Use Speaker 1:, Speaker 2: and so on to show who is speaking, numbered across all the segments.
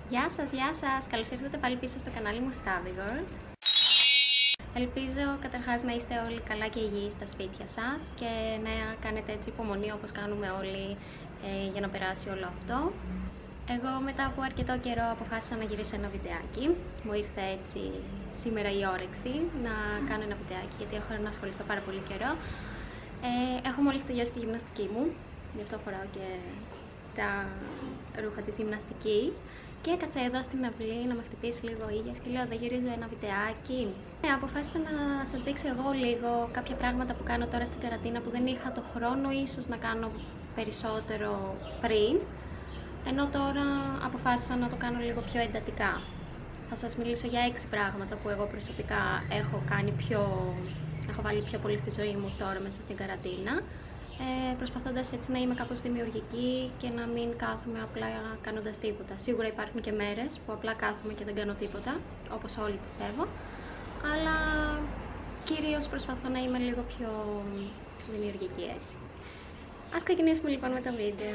Speaker 1: Γεια σας! Καλώς ήρθατε πάλι πίσω στο κανάλι μου Stavi World. Ελπίζω καταρχάς να είστε όλοι καλά και υγιείς στα σπίτια σας και να κάνετε έτσι υπομονή όπως κάνουμε όλοι για να περάσει όλο αυτό. Εγώ μετά από αρκετό καιρό αποφάσισα να γυρίσω ένα βιντεάκι. Μου ήρθε έτσι σήμερα η όρεξη να κάνω ένα βιντεάκι γιατί έχω να ασχοληθώ πάρα πολύ καιρό. Έχω μόλις τελειώσει τη γυμναστική μου, γι' αυτό φοράω και τα ρούχα της γυμναστικής. Και έκατσα εδώ στην αυλή να με χτυπήσει λίγο ο ήλιος και λέω δεν γυρίζω ένα βιντεάκι. Αποφάσισα να σας δείξω εγώ λίγο κάποια πράγματα που κάνω τώρα στην καραντίνα που δεν είχα το χρόνο ίσως να κάνω περισσότερο πριν. Ενώ τώρα αποφάσισα να το κάνω λίγο πιο εντατικά. Θα σας μιλήσω για 6 πράγματα που εγώ προσωπικά έχω βάλει πιο πολύ στη ζωή μου τώρα μέσα στην καραντίνα. Προσπαθώντας έτσι να είμαι κάπως δημιουργική και να μην κάθομαι απλά κάνοντας τίποτα. Σίγουρα υπάρχουν και μέρες που απλά κάθομαι και δεν κάνω τίποτα, όπως όλοι πιστεύω, αλλά κυρίως προσπαθώ να είμαι λίγο πιο δημιουργική έτσι. Ας ξεκινήσουμε λοιπόν με το βίντεο.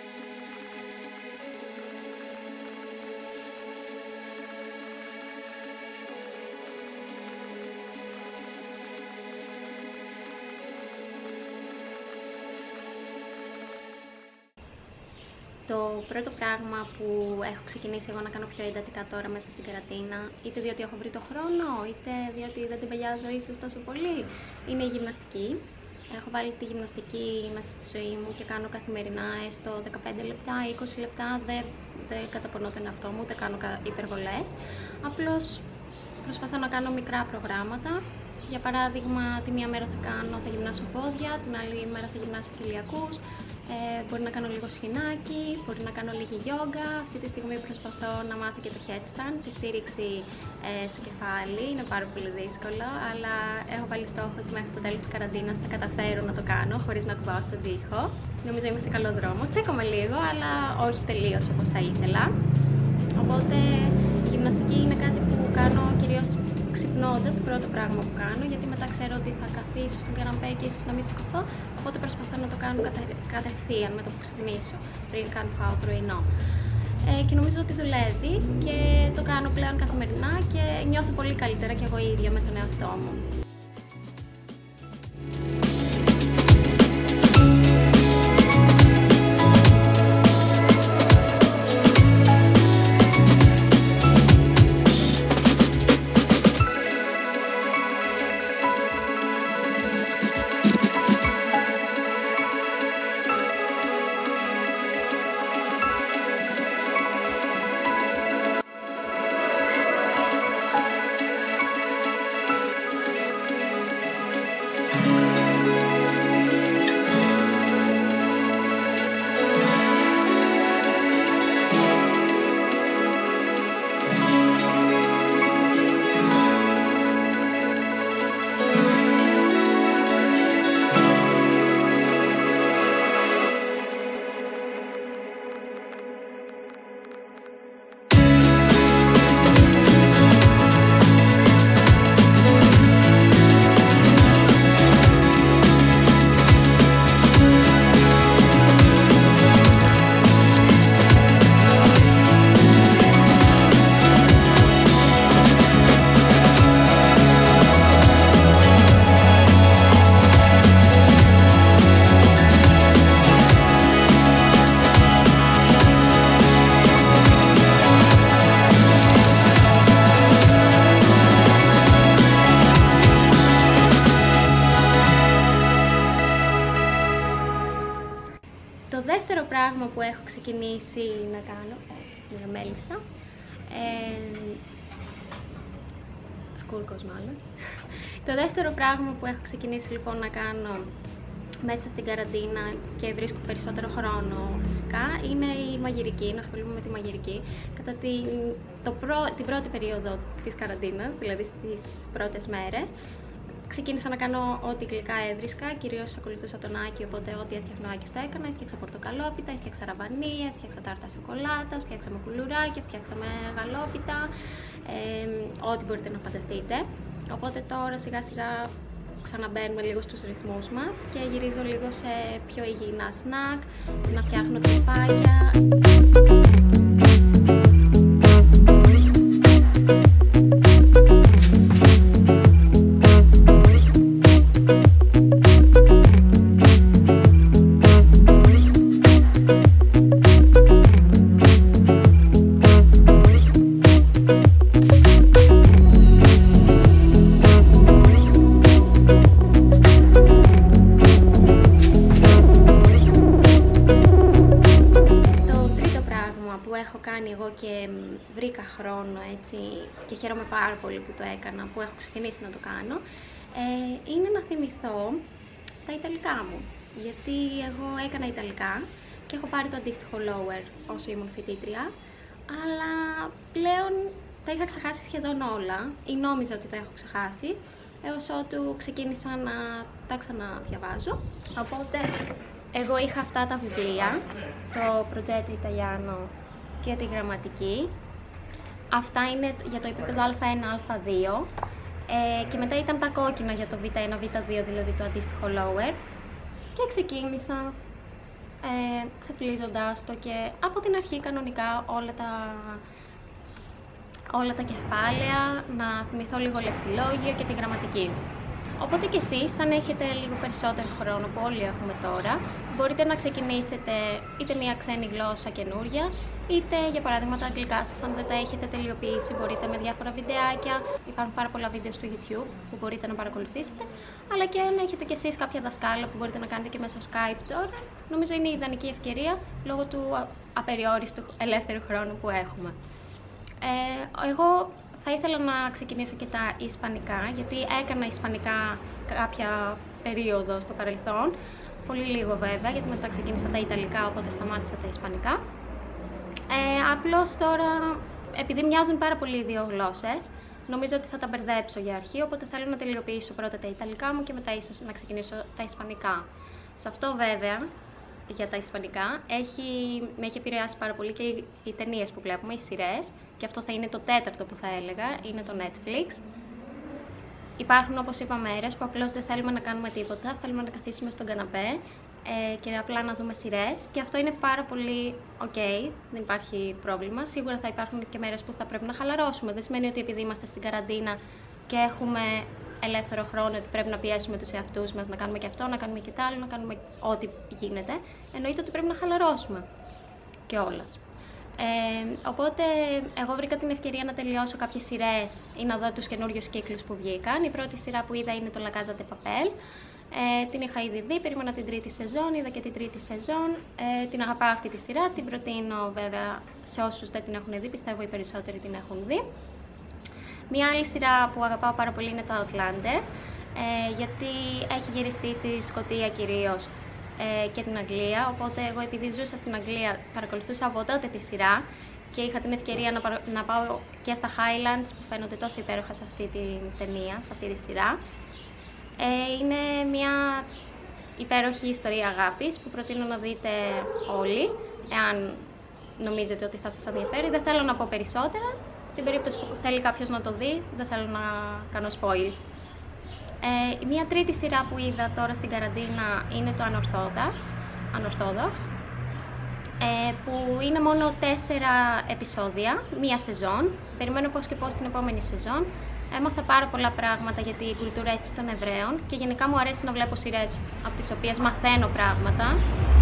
Speaker 1: Το πρώτο πράγμα που έχω ξεκινήσει εγώ να κάνω πιο εντατικά τώρα μέσα στην καραντίνα, είτε διότι έχω βρει το χρόνο, είτε διότι δεν την πελιάζω ίσως τόσο πολύ, είναι η γυμναστική. Έχω βάλει τη γυμναστική μέσα στη ζωή μου και κάνω καθημερινά έστω 15 λεπτά, 20 λεπτά, δεν καταπονώ τον εαυτό μου, ούτε κάνω υπερβολές. Απλώς προσπαθώ να κάνω μικρά προγράμματα. Για παράδειγμα, τη μία μέρα θα γυμνάσω πόδια, την άλλη μέρα θα γυμνάσω κοιλιακούς. Μπορεί να κάνω λίγο σχοινάκι, μπορεί να κάνω λίγη γιόγκα. Αυτή τη στιγμή προσπαθώ να μάθω και το headstand, τη στήριξη στο κεφάλι. Είναι πάρα πολύ δύσκολο, αλλά έχω βάλει στόχο ότι μέχρι το τέλος της καραντίνας θα καταφέρω να το κάνω χωρίς να κουμπάω στον τοίχο. Νομίζω είμαι σε καλό δρόμο. Στέκομαι λίγο, αλλά όχι τελείως όπως θα ήθελα. Οπότε η γυμναστική είναι κάτι που κάνω κυρίως ξυπνώντας, το πρώτο πράγμα που κάνω, γιατί μετά ξέρω ότι θα καθίσω στην καναπέ και ίσως να μην σηκωθώ, οπότε προσπαθώ να το κάνω κατευθείαν με το που ξυπνήσω, πριν καν φάω πρωινό. Και νομίζω ότι δουλεύει και το κάνω πλέον καθημερινά και νιώθω πολύ καλύτερα κι εγώ ίδια με τον εαυτό μου. Το δεύτερο πράγμα που έχω ξεκινήσει να κάνω, μια μέλισσα, σκούρκος μάλλον. Το δεύτερο πράγμα που έχω ξεκινήσει λοιπόν να κάνω μέσα στην καραντίνα και βρίσκω περισσότερο χρόνο φυσικά είναι η μαγειρική, να ασχολούμαι με τη μαγειρική. Κατά την πρώτη περίοδο της καραντίνας, δηλαδή στις πρώτες μέρες, ξεκίνησα να κάνω ό,τι γλυκά έβρισκα, κυρίως ακολουθούσα τον Άκη, οπότε ό,τι έφτιαχνα ο Άκης το έκανα. Έφτιαξα πορτοκαλόπιτα, έφτιαξα ραβανί, έφτιαξα τάρτα σοκολάτας, φτιάξαμε κουλουράκια, φτιάξαμε γαλόπιτα, ό,τι μπορείτε να φανταστείτε. Οπότε τώρα σιγά σιγά ξαναμπαίνουμε λίγο στους ρυθμούς μας και γυρίζω λίγο σε πιο υγιεινά σνακ, να φτιάχνω τρυπάκια. που έχω κάνει εγώ και βρήκα χρόνο έτσι και χαίρομαι πάρα πολύ που το έκανα, που έχω ξεκινήσει να το κάνω, είναι να θυμηθώ τα Ιταλικά μου. Γιατί εγώ έκανα Ιταλικά και έχω πάρει το αντίστοιχο lower όσο ήμουν φοιτήτρια, αλλά πλέον τα είχα ξεχάσει σχεδόν όλα ή νόμιζα ότι τα έχω ξεχάσει, έως ότου ξεκίνησα να τα ξαναδιαβάζω. Οπότε εγώ είχα αυτά τα βιβλία, το Progetto Italiano και τη γραμματική. Αυτά είναι για το επίπεδο Α1, Α2 και μετά ήταν τα κόκκινα για το Β1, Β2, δηλαδή το αντίστοιχο lower, και ξεκίνησα ξεφυλίζοντας το και από την αρχή κανονικά όλα τα κεφάλαια, να θυμηθώ λίγο λεξιλόγιο και τη γραμματική. Οπότε και εσείς, αν έχετε λίγο περισσότερο χρόνο που όλοι έχουμε τώρα, μπορείτε να ξεκινήσετε είτε μια ξένη γλώσσα καινούρια, είτε για παράδειγμα τα αγγλικά σας, αν δεν τα έχετε τελειοποιήσει, μπορείτε με διάφορα βιντεάκια. Υπάρχουν πάρα πολλά βίντεο στο YouTube που μπορείτε να παρακολουθήσετε, αλλά και αν έχετε κι εσείς κάποια δασκάλα που μπορείτε να κάνετε και μέσω Skype τώρα, νομίζω είναι η ιδανική ευκαιρία λόγω του απεριόριστου ελεύθερου χρόνου που έχουμε. Εγώ θα ήθελα να ξεκινήσω και τα ισπανικά, γιατί έκανα ισπανικά κάποια περίοδο στο παρελθόν, πολύ λίγο βέβαια, γιατί μετά ξεκίνησα τα ιταλικά, οπότε σταμάτησα τα ισπανικά. Απλώς τώρα, επειδή μοιάζουν πάρα πολύ οι δύο γλώσσες, νομίζω ότι θα τα μπερδέψω για αρχή, οπότε θέλω να τελειοποιήσω πρώτα τα ιταλικά μου και μετά ίσως να ξεκινήσω τα ισπανικά. Σε αυτό βέβαια, για τα ισπανικά, με έχει επηρεάσει πάρα πολύ και οι ταινίες που βλέπουμε, οι σειρές, και αυτό θα είναι το τέταρτο που θα έλεγα, είναι το Netflix. Υπάρχουν, όπως είπα, μέρες που απλώς δεν θέλουμε να κάνουμε τίποτα, θέλουμε να καθίσουμε στον καναπέ και απλά να δούμε σειρές, και αυτό είναι πάρα πολύ ok, δεν υπάρχει πρόβλημα. Σίγουρα θα υπάρχουν και μέρες που θα πρέπει να χαλαρώσουμε, δεν σημαίνει ότι επειδή είμαστε στην καραντίνα και έχουμε ελεύθερο χρόνο ότι πρέπει να πιέσουμε τους εαυτούς μας να κάνουμε και αυτό, να κάνουμε και τ' άλλο, να κάνουμε ό,τι γίνεται. Εννοείται ότι πρέπει να χαλαρώσουμε κιόλας. Οπότε εγώ βρήκα την ευκαιρία να τελειώσω κάποιες σειρές ή να δω τους καινούριους κύκλους που βγήκαν. Η πρώτη σειρά που είδα είναι το La Casa de Papel. Την είχα ήδη δει, περίμενα την τρίτη σεζόν, είδα και την τρίτη σεζόν. Την αγαπάω αυτή τη σειρά, την προτείνω βέβαια σε όσους δεν την έχουν δει, πιστεύω οι περισσότεροι την έχουν δει. Μια άλλη σειρά που αγαπάω πάρα πολύ είναι το Outlander, γιατί έχει γυριστεί στη Σκωτία κυρίως και την Αγγλία, οπότε εγώ επειδή ζούσα στην Αγγλία παρακολουθούσα από τότε τη σειρά και είχα την ευκαιρία να πάω και στα Highlands που φαίνονται τόσο υπέροχα σε αυτή την ταινία, σε αυτή τη σειρά. Είναι μια υπέροχη ιστορία αγάπης που προτείνω να δείτε όλοι, εάν νομίζετε ότι θα σας ενδιαφέρει. Δεν θέλω να πω περισσότερα, στην περίπτωση που θέλει κάποιος να το δει, δεν θέλω να κάνω spoil. Μια τρίτη σειρά που είδα τώρα στην καραντίνα είναι το Unorthodox, που είναι μόνο 4 επεισόδια, μία σεζόν. Περιμένω πώς και πώς την επόμενη σεζόν. Έμαθα πάρα πολλά πράγματα για την κουλτούρα έτσι των Εβραίων και γενικά μου αρέσει να βλέπω σειρές από τις οποίες μαθαίνω πράγματα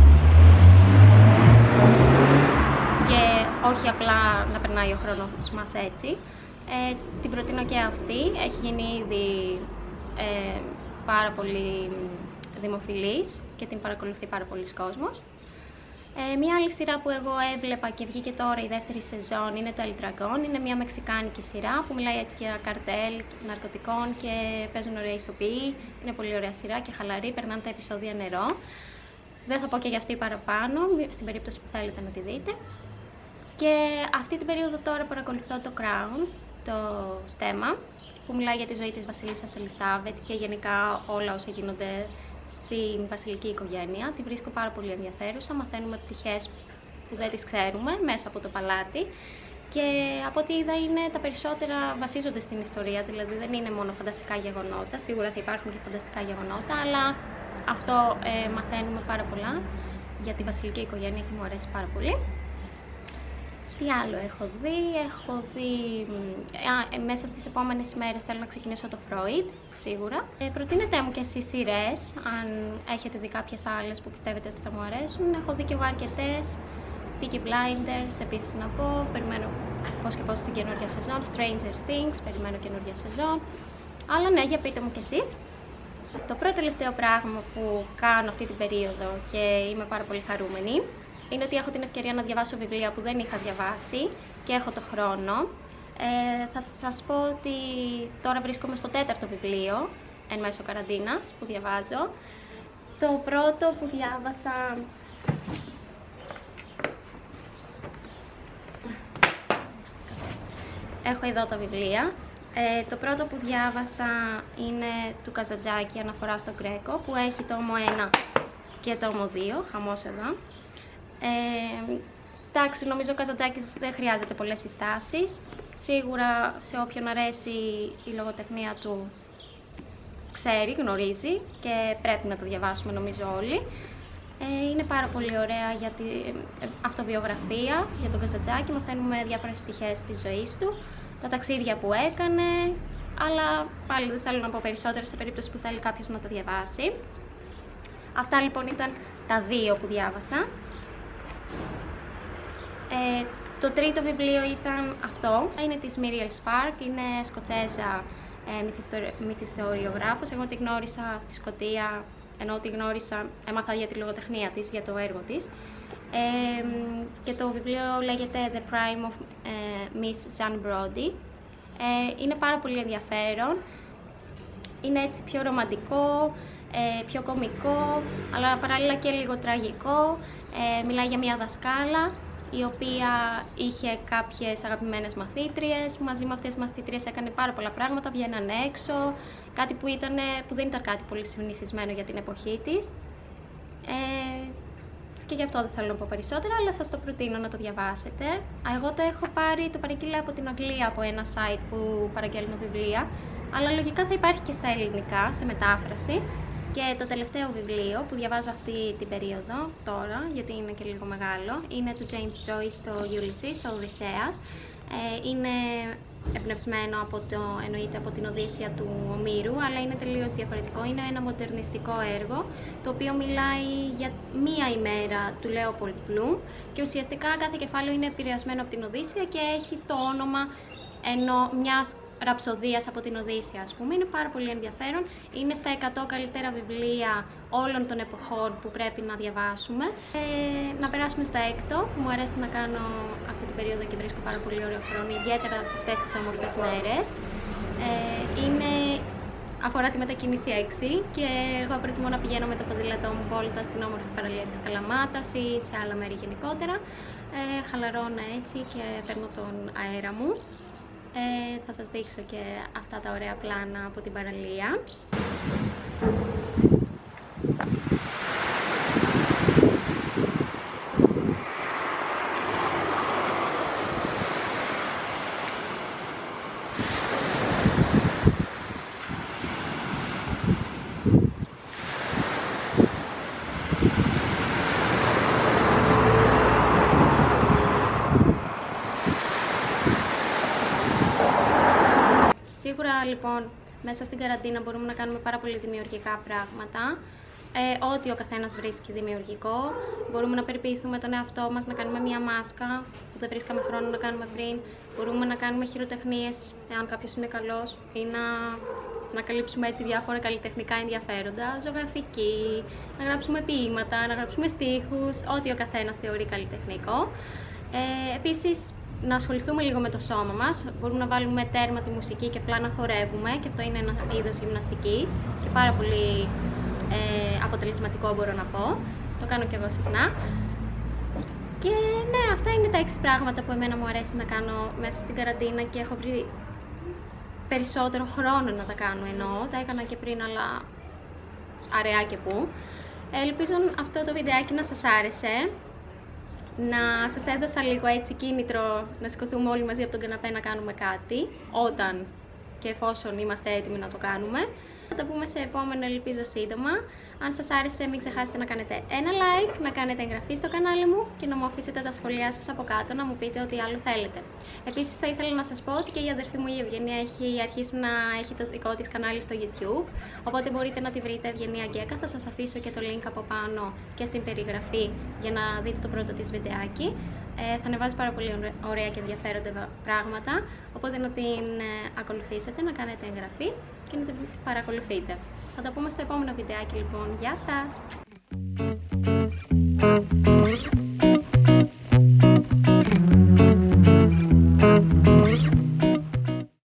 Speaker 1: και όχι απλά να περνάει ο χρόνος μας έτσι. Την προτείνω και αυτή, έχει γίνει ήδη πάρα πολύ δημοφιλής και την παρακολουθεί πάρα πολλοί κόσμος. Μια άλλη σειρά που εγώ έβλεπα και βγήκε τώρα η δεύτερη σεζόν είναι το El Dragon. Είναι μια μεξικάνικη σειρά που μιλάει έτσι για καρτέλ ναρκωτικών και παίζουν ωραία ηθοποιοί. Είναι πολύ ωραία σειρά και χαλαρή, περνάνε τα επεισόδια νερό. Δεν θα πω και για αυτή παραπάνω, στην περίπτωση που θέλετε να τη δείτε. Και αυτή την περίοδο τώρα παρακολουθώ το Crown, το στέμμα, που μιλάει για τη ζωή της βασίλισσας Ελισάβετ και γενικά όλα όσα γίνονται στην βασιλική οικογένεια. Τη βρίσκω πάρα πολύ ενδιαφέρουσα, μαθαίνουμε πτυχές που δεν τις ξέρουμε μέσα από το παλάτι και από ό,τι είδα είναι τα περισσότερα βασίζονται στην ιστορία, δηλαδή δεν είναι μόνο φανταστικά γεγονότα, σίγουρα θα υπάρχουν και φανταστικά γεγονότα, αλλά αυτό μαθαίνουμε πάρα πολλά για τη βασιλική οικογένεια και μου αρέσει πάρα πολύ. Τι άλλο έχω δει, μέσα στις επόμενες ημέρες θέλω να ξεκινήσω το Freud, σίγουρα. Προτείνετε μου και εσείς σειρές, αν έχετε δει κάποιες άλλες που πιστεύετε ότι θα μου αρέσουν. Έχω δει και εγώ αρκετές, Peaky Blinders επίσης να πω, περιμένω πώς και πώς την καινούργια σεζόν, Stranger Things, περιμένω καινούργια σεζόν. Αλλά ναι, για πείτε μου κι εσείς. Το πρώτο τελευταίο πράγμα που κάνω αυτή την περίοδο και είμαι πάρα πολύ χαρούμενη είναι ότι έχω την ευκαιρία να διαβάσω βιβλία που δεν είχα διαβάσει και έχω το χρόνο. Θα σας πω ότι τώρα βρίσκομαι στο 4ο βιβλίο εν μέσω καραντίνας που διαβάζω. Το πρώτο που διάβασα... Έχω εδώ τα βιβλία. Το πρώτο που διάβασα είναι του Καζαντζάκη, Αναφορά στο Γκρέκο, που έχει τόμο 1 και τόμο 2, χαμός εδώ. Εντάξει, νομίζω ο Καζαντζάκης δεν χρειάζεται πολλές συστάσεις. Σίγουρα σε όποιον αρέσει η λογοτεχνία του ξέρει, γνωρίζει και πρέπει να το διαβάσουμε νομίζω όλοι. Είναι πάρα πολύ ωραία για την αυτοβιογραφία για τον Καζαντζάκη, μαθαίνουμε διάφορες πτυχές της ζωής του, τα ταξίδια που έκανε, αλλά πάλι δεν θέλω να πω περισσότερο σε περίπτωση που θέλει κάποιος να τα διαβάσει. Αυτά λοιπόν ήταν τα δύο που διάβασα. Το τρίτο βιβλίο ήταν αυτό, είναι της Μίριελ Σπάρκ, είναι Σκοτσέζα μυθιστοριογράφος. Εγώ τη γνώρισα στη Σκωτία, ενώ τη γνώρισα, έμαθα για τη λογοτεχνία της, για το έργο της. Και το βιβλίο λέγεται The Prime of Miss Jean Brodie. Είναι πάρα πολύ ενδιαφέρον, είναι έτσι πιο ρομαντικό, πιο κωμικό, αλλά παράλληλα και λίγο τραγικό. Μιλάει για μια δασκάλα η οποία είχε κάποιες αγαπημένες μαθήτριες. Μαζί με αυτές τις μαθήτριες έκανε πάρα πολλά πράγματα, βγαίνανε έξω, κάτι που δεν ήταν κάτι πολύ συνηθισμένο για την εποχή της. Και γι' αυτό δεν θέλω να πω περισσότερα, αλλά σας το προτείνω να το διαβάσετε. Εγώ το έχω πάρει, το παρήγγειλα από την Αγγλία, από ένα site που παραγγέλνω βιβλία, αλλά λογικά θα υπάρχει και στα ελληνικά, σε μετάφραση. Και το τελευταίο βιβλίο που διαβάζω αυτή την περίοδο τώρα, γιατί είναι και λίγο μεγάλο, είναι του James Joyce, το Ulysses, ο Οδυσσέας. Είναι εμπνευσμένο εννοείται από την Οδύσσεια του Ομήρου, αλλά είναι τελείως διαφορετικό. Είναι ένα μοντερνιστικό έργο, το οποίο μιλάει για μία ημέρα του Λέοπολντ Μπλουμ και ουσιαστικά κάθε κεφάλαιο είναι επηρεασμένο από την Οδύσσεια και έχει το όνομα μιας ραψοδίας από την Οδύσσεια, ας πούμε. Είναι πάρα πολύ ενδιαφέρον. Είναι στα 100 καλύτερα βιβλία όλων των εποχών που πρέπει να διαβάσουμε. Να περάσουμε στα έκτο, που μου αρέσει να κάνω αυτή την περίοδο και βρίσκω πάρα πολύ ωραίο χρόνο, ιδιαίτερα σε αυτές τις όμορφες μέρες. Αφορά τη μετακίνηση 6 και εγώ προτιμώ να πηγαίνω με το ποδήλατό μου βόλτα στην όμορφη παραλία της Καλαμάτας ή σε άλλα μέρη γενικότερα. Χαλαρώνω έτσι και παίρνω τον αέρα μου. Θα σας δείξω και αυτά τα ωραία πλάνα από την παραλία. Σίγουρα λοιπόν μέσα στην καραντίνα μπορούμε να κάνουμε πάρα πολύ δημιουργικά πράγματα. Ό,τι ο καθένας βρίσκει δημιουργικό. Μπορούμε να περιποιηθούμε τον εαυτό μας, να κάνουμε μια μάσκα που δεν βρίσκαμε χρόνο να κάνουμε πριν. Μπορούμε να κάνουμε χειροτεχνίες, εάν κάποιος είναι καλός, ή να καλύψουμε έτσι διάφορα καλλιτεχνικά ενδιαφέροντα, ζωγραφική, να γράψουμε ποίηματα, να γράψουμε στίχους, ό,τι ο καθένας θεωρεί καλλιτεχνικό. Επίσης, να ασχοληθούμε λίγο με το σώμα μας. Μπορούμε να βάλουμε τέρμα τη μουσική και απλά να χορεύουμε, και αυτό είναι ένα είδος γυμναστικής και πάρα πολύ αποτελεσματικό, μπορώ να πω. Το κάνω και εγώ συχνά. Και ναι, αυτά είναι τα 6 πράγματα που εμένα μου αρέσει να κάνω μέσα στην καραντίνα και έχω βρει περισσότερο χρόνο να τα κάνω, εννοώ. Τα έκανα και πριν, αλλά αραιά και πού. Ελπίζω αυτό το βιντεάκι να σας άρεσε. Να σας έδωσα λίγο έτσι κίνητρο να σηκωθούμε όλοι μαζί από τον καναπέ να κάνουμε κάτι, όταν και εφόσον είμαστε έτοιμοι να το κάνουμε. Θα τα πούμε σε επόμενο, ελπίζω σύντομα. Αν σας άρεσε, μην ξεχάσετε να κάνετε ένα like, να κάνετε εγγραφή στο κανάλι μου και να μου αφήσετε τα σχόλιά σας από κάτω, να μου πείτε ό,τι άλλο θέλετε. Επίσης θα ήθελα να σας πω ότι και η αδερφή μου η Ευγενία έχει αρχίσει να έχει το δικό της κανάλι στο YouTube, οπότε μπορείτε να τη βρείτε, Ευγενία Γκέκα. Θα σας αφήσω και το link από πάνω και στην περιγραφή για να δείτε το πρώτο της βιντεάκι. Θα ανεβάζει πάρα πολύ ωραία και ενδιαφέροντα πράγματα, οπότε να την ακολουθήσετε, να κάνετε εγγραφή και να την παρακολουθείτε. Θα τα πούμε στο επόμενο βιντεάκι λοιπόν. Γεια σας!